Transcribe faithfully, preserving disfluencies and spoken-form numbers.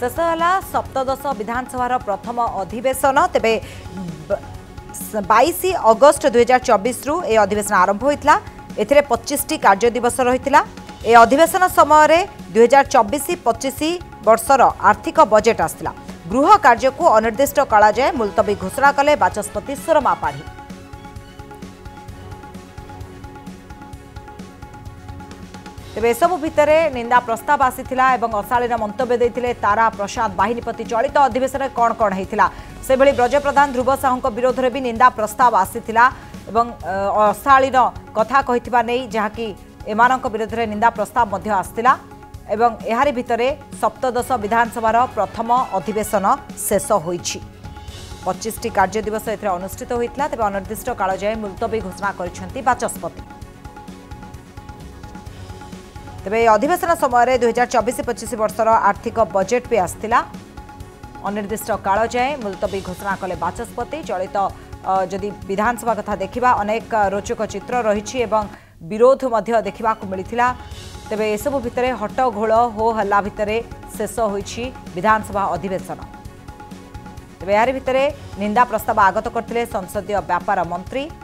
शेष है सप्तदश विधानसभा प्रथम अधिवेशन तेबे बाईस अगस्ट दुई हजार चौबीस रु ए अधिवेशन आरंभ होता ए पच्चीस टी कार्य दिवस रही ए अधिवेशन समय दुई हजार चौबीस पच्चीस वर्षर आर्थिक बजेट आसला गृह कार्य को अनिर्दिष्ट काल जाए मुलतवी घोषणा कले बाचस्पति सुरमा पाढ़ी। तेज एसबू भितर निंदा प्रस्ताव आसीथिला एवं अशालीन मंतव्य देते तारा प्रसाद बाहिनीपति चलित अधिवेशन कौन कौन होता से भली ब्रजप्रधान ध्रुव साहू विरोध में भी निंदा प्रस्ताव आसीथिला एवं अशालीन कथा कहिथिबा नै जहाँकि एमानक विरोध में निंदा प्रस्ताव मध्य आसथिला एवं एहारी भितरे सप्तदश विधानसभार प्रथम अधिवेशन शेष होईछि। पच्चीस टी कार्य दिवस एथिरे अनुष्ठित होइतला तेबे अनिर्दिष्ट काल जाए मुलतवी घोषणा करिसेंति बाचस्पति। तेबे अधिवेशन समय दुई हजार चौबीस पच्चीस वर्षर आर्थिक बजेट भी आसथिला अनिर्दिष्ट काल जाए मुलतवी घोषणा कले बाचस्पति। चलित जदि विधानसभा कथा देखिबा अनेक रोचक चित्र रही एवं विरोध मध्य देखा मिलता तेबे एसबू भितर हट्टगोल हो हल्ला भितर शेष होईछि विधानसभा अधिवेशन। तेबे यार भितर निंदा प्रस्ताव आगत करथिले संसदीय व्यापार मंत्री